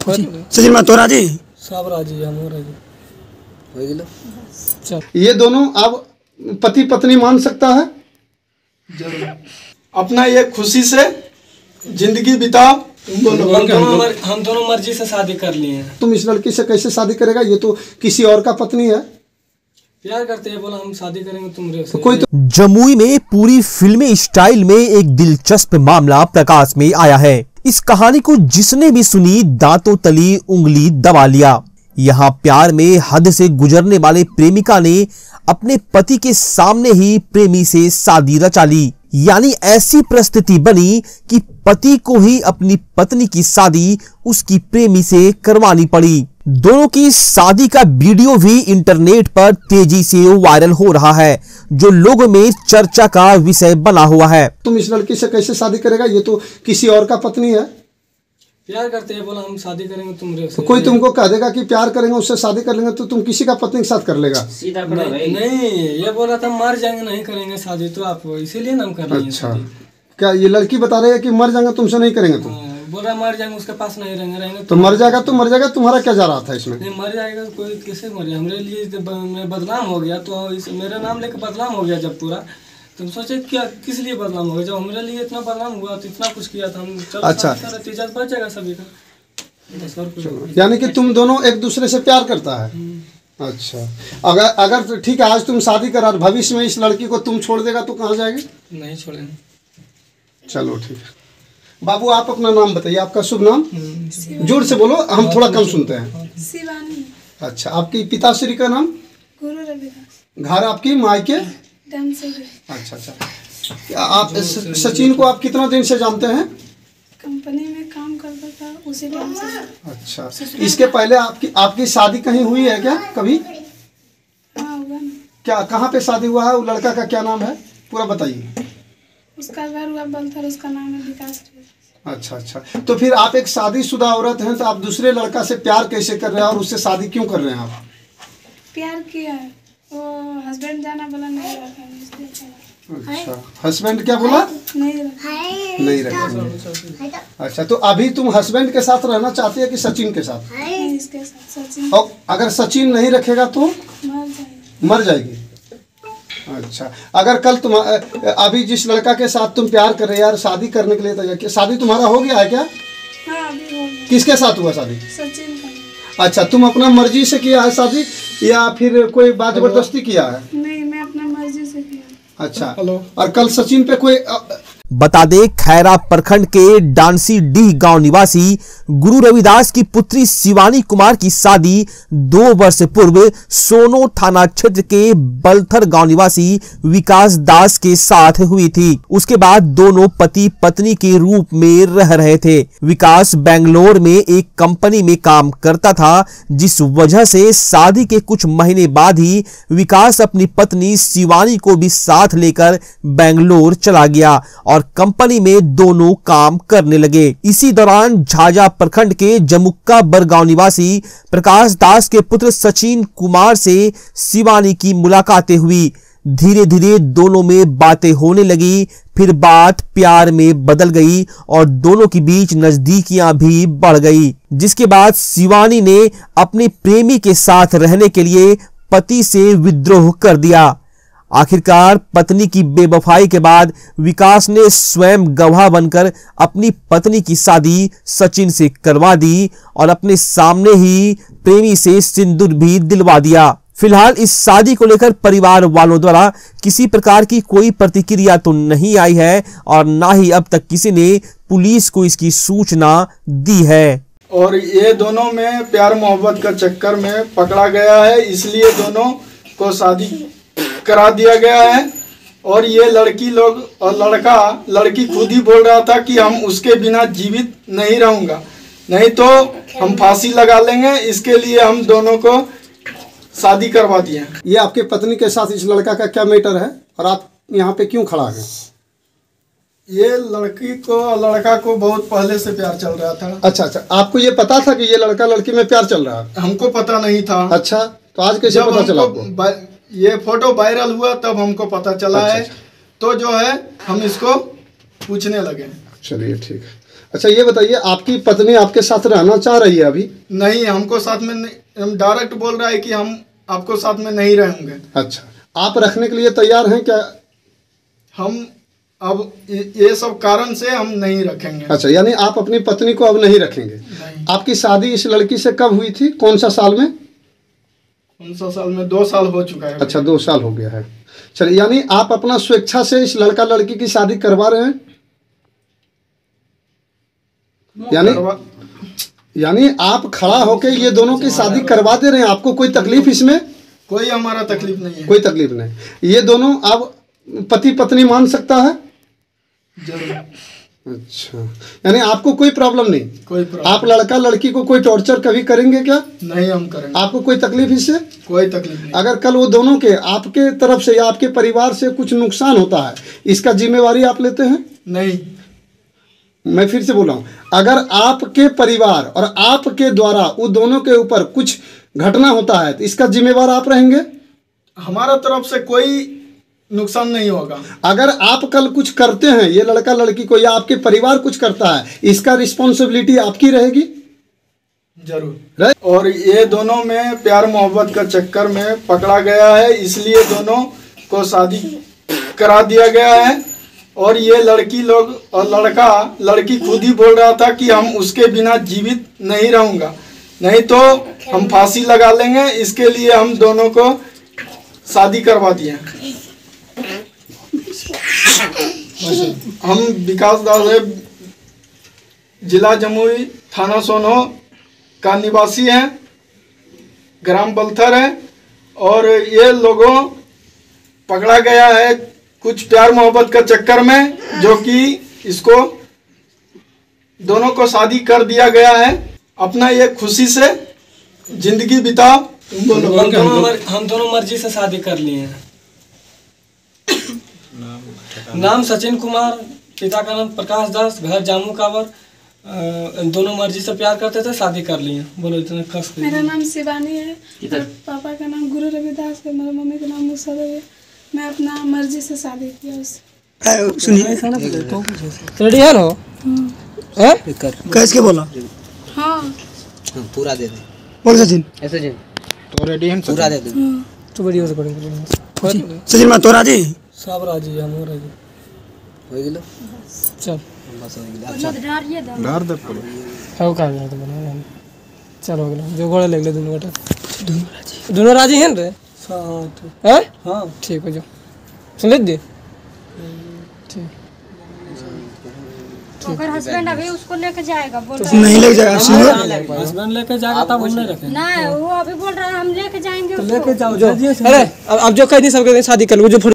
सचिन में तोरा जी सब राजी हम राजी हो गेलो। ये दोनों आप पति पत्नी मान सकता है? जरूर अपना ये खुशी से जिंदगी बिताओ। हम दोनों मर्जी से शादी कर लिए हैं। तुम इस लड़की से कैसे शादी करेगा? ये तो किसी और का पत्नी है। प्यार करते हैं, बोला हम शादी करेंगे तुमरे से। कोई तो जमुई में पूरी फिल्मी स्टाइल में एक दिलचस्प मामला प्रकाश में आया है। इस कहानी को जिसने भी सुनी दांतों तली उंगली दबा लिया। यहाँ प्यार में हद से गुजरने वाले प्रेमिका ने अपने पति के सामने ही प्रेमी से शादी रचा ली। यानी ऐसी परिस्थिति बनी कि पति को ही अपनी पत्नी की शादी उसकी प्रेमी से करवानी पड़ी। दोनों की शादी का वीडियो भी इंटरनेट पर तेजी से वायरल हो रहा है, जो लोगों में चर्चा का विषय बना हुआ है। तुम इस लड़की से कैसे शादी करेगा? ये तो किसी और का पत्नी है। प्यार करते हैं, बोला हम शादी करेंगे तुमरे से। कोई तुमको कह देगा कि प्यार करेंगे उससे शादी कर लेंगे, तो तुम किसी का पत्नी के साथ कर लेगा? सीधा नहीं, ये बोला था मर जाएंगे नहीं करेंगे शादी, तो आप इसीलिए नाम कर रहे हैं। अच्छा, क्या ये लड़की बता रही है कि मर जाएंगे तुमसे नहीं करेंगे? तुम बोला मर जाएंगे उसके पास नहीं रहेंगे तो मर जाएगा तो मर जाएगा। तुम्हारा क्या जा रहा था इसमें? नहीं मर जाएगा कोई कैसे मर जाए? हमारे लिए मैं बदनाम हो गया, तो मेरा नाम लेकर बदनाम हो गया जब पूरा। तुम सोचे क्या किस लिए बदनाम हो गया? जब हमारे लिए इतना बदनाम हुआ तो इतना कुछ किया था हम। अच्छा, इज्जत बचेगा सभी का। यानी कि तुम दोनों एक दूसरे से प्यार करता है। अच्छा, अगर ठीक है, आज तुम शादी करा, भविष्य में इस लड़की को तुम छोड़ देगा तो कहाँ जाएगी? नहीं छोड़ेंगे। चलो ठीक है। बाबू आप अपना नाम बताइए, आपका शुभ नाम? जोर से बोलो, हम थोड़ा कम सुनते हैं। शिवानी। अच्छा, आपकी पिताश्री का नाम? गुरु रविदास। घर आपकी मायके? अच्छा अच्छा। आप सचिन को आप कितना दिन से जानते हैं? कंपनी में काम करता था उसी टाइम से। अच्छा, इसके पहले आपकी शादी कहीं हुई है क्या कभी? हाँ हुआ ना। क्या, कहाँ पे शादी हुआ है? वो लड़का का क्या नाम है, पूरा बताइए। उसका घर हुआ बलथर, उसका नाम है विकास। अच्छा अच्छा, तो फिर आप एक शादीशुदा औरत हैं, तो आप दूसरे लड़का से प्यार कैसे कर रहे हैं और उससे शादी क्यों कर रहे हैं आप? प्यार किया है, वो हस्बैंड जाना बोला नहीं रखा। अच्छा, हस्बैंड क्या बोला? नहीं रखा। अच्छा, तो अभी तुम हस्बैंड के साथ रहना चाहती है कि सचिन के साथ? इसके साथ सचिन। और अगर सचिन नहीं रखेगा तो मर जाएगी। अच्छा, अगर कल तुम अभी जिस लड़का के साथ तुम प्यार कर रहे यार, शादी करने के लिए तैयार, शादी तुम्हारा हो गया है क्या? हाँ, अभी हो गया। किसके साथ हुआ शादी? सचिन का। अच्छा, तुम अपना मर्जी से किया है शादी या फिर कोई बात जबरदस्ती किया है? नहीं, मैं अपना मर्जी से किया। अच्छा, और कल सचिन पे कोई बता दे, खैरा प्रखंड के डांसी डीह गांव निवासी गुरु रविदास की पुत्री शिवानी कुमार की शादी 2 वर्ष पूर्व सोनो थाना क्षेत्र के बलथर गांव निवासी विकास दास के साथ हुई थी। उसके बाद दोनों पति पत्नी के रूप में रह रहे थे। विकास बेंगलोर में एक कंपनी में काम करता था, जिस वजह से शादी के कुछ महीने बाद ही विकास अपनी पत्नी शिवानी को भी साथ लेकर बेंगलोर चला गया और कंपनी में दोनों काम करने लगे। इसी दौरान झाझा प्रखंड के जमुक्का बरगांव निवासी प्रकाश दास के पुत्र सचिन कुमार से शिवानी की मुलाकातें हुई। धीरे धीरे दोनों में बातें होने लगी, फिर बात प्यार में बदल गई और दोनों के बीच नजदीकियां भी बढ़ गई, जिसके बाद शिवानी ने अपने प्रेमी के साथ रहने के लिए पति से विद्रोह कर दिया। आखिरकार पत्नी की बेवफाई के बाद विकास ने स्वयं गवाह बनकर अपनी पत्नी की शादी सचिन से करवा दी और अपने सामने ही प्रेमी से सिंदूर भी दिलवा दिया। फिलहाल इस शादी को लेकर परिवार वालों द्वारा किसी प्रकार की कोई प्रतिक्रिया तो नहीं आई है और ना ही अब तक किसी ने पुलिस को इसकी सूचना दी है। और ये दोनों में प्यार मोहब्बत का चक्कर में पकड़ा गया है, इसलिए दोनों को शादी करा दिया गया है। और ये लड़की लोग और लड़की खुद ही बोल रहा था कि हम उसके बिना जीवित नहीं रहूँगा, नहीं तो हम फांसी लगा लेंगे। इसके लिए हम दोनों को शादी करवा दिए। ये आपके पत्नी के साथ इस लड़का का क्या मैटर है और आप यहाँ पे क्यों खड़ा है? ये लड़का को बहुत पहले से प्यार चल रहा था। अच्छा अच्छा, आपको ये पता था कि ये लड़का लड़की में प्यार चल रहा है? हमको पता नहीं था। अच्छा, तो आज कैसे पता चला आपको? ये फोटो वायरल हुआ तब हमको पता चला। अच्छा, है अच्छा। तो जो है हम इसको पूछने लगे। चलिए ठीक है। अच्छा ये बताइए, आपकी पत्नी आपके साथ रहना चाह रही है अभी? नहीं, हमको साथ में नहीं, हम डायरेक्ट बोल रहा है कि हम आपको साथ में नहीं रहेंगे। अच्छा, आप रखने के लिए तैयार हैं क्या? हम अब ये सब कारण से हम नहीं रखेंगे। अच्छा, यानी आप अपनी पत्नी को अब नहीं रखेंगे। नहीं। आपकी शादी इस लड़की से कब हुई थी, कौन सा साल में? कौन सा साल में? 2 साल हो चुका है। अच्छा, 2 साल हो गया है। चलिए, यानी आप अपना स्वेच्छा से इस लड़का लड़की की शादी करवा रहे हैं? यानी आप खड़ा होके ये दोनों की शादी करवा दे रहे हैं, आपको कोई तकलीफ इसमें? कोई हमारा तकलीफ नहीं है। कोई तकलीफ नहीं। ये दोनों आप पति पत्नी मान सकता है? जरूर। अच्छा, यानी आपको कोई प्रॉब्लम नहीं? कोई प्रॉब्लम। आप लड़का लड़की को कोई टॉर्चर कभी करेंगे क्या? नहीं, हम करेंगे। आपको कोई तकलीफ इससे? कोई तकलीफ नहीं। अगर कल वो दोनों के आपके तरफ से या आपके परिवार से कुछ नुकसान होता है, इसका जिम्मेवारी आप लेते हैं? नहीं। मैं फिर से बोल रहा हूँ, अगर आपके परिवार और आपके द्वारा वो दोनों के ऊपर कुछ घटना होता है तो इसका जिम्मेवार आप रहेंगे? हमारा तरफ से कोई नुकसान नहीं होगा। अगर आप कल कुछ करते हैं ये लड़का लड़की को या आपके परिवार कुछ करता है, इसका रिस्पॉन्सिबिलिटी आपकी रहेगी? जरूर। और ये दोनों में प्यार मोहब्बत का चक्कर में पकड़ा गया है, इसलिए दोनों को शादी करा दिया गया है। और ये लड़की लोग और लड़की खुद ही बोल रहा था कि हम उसके बिना जीवित नहीं रहूँगा, नहीं तो हम फांसी लगा लेंगे। इसके लिए हम दोनों को शादी करवा दिए। हम विकास दास है, जिला जमुई, थाना सोनो का निवासी है, ग्राम बलथर है। और ये लोगों पकड़ा गया है कुछ प्यार मोहब्बत का चक्कर में, जो कि इसको दोनों को शादी कर दिया गया है। अपना ये खुशी से जिंदगी बिताओ। हम दोनों मर्जी से शादी कर लिए हैं। नाम सचिन कुमार, पिता का नाम प्रकाश दास, घर जामू कावर। दोनों मर्जी से प्यार करते थे, शादी कर लिए। बोलो इतना कस। मेरा नाम शिवानी है, मेरे पापा का नाम गुरु रविदास है, मेरे मम्मी का नाम मुसद है। मैं अपना मर्जी से शादी किया उससे। सुनिए, रेडी है ना? कैसे के बोला? हाँ, पूरा दे दे। बोल सचिन। ऐसे जी तो रेडी है, पूरा दे दे। तो वीडियो रिकॉर्डिंग सचिन मैं तो राजी सब राजी, हम राजी हो गेलो। चल बस हो गेलो। अच्छा घर दे हाउ का है तो बना चल हो गेलो। जो गोड़ा लगले दोनों बेटा, दोनों राजी हैं रे? हैं? हां ठीक हो, जो सुन ले दे। ठीक। अगर हस्बैंड अभी उसको लेके जाएगा, बोल रहा है नहीं लेके जाएगा। हस्बैंड लेके जाएगा तब हम नहीं रखेंगे। नहीं, वो अभी बोल रहा है हम लेके जाएंगे। तो लेके जाओ। अरे अब जो कह दी सबके शादी कर लो, जो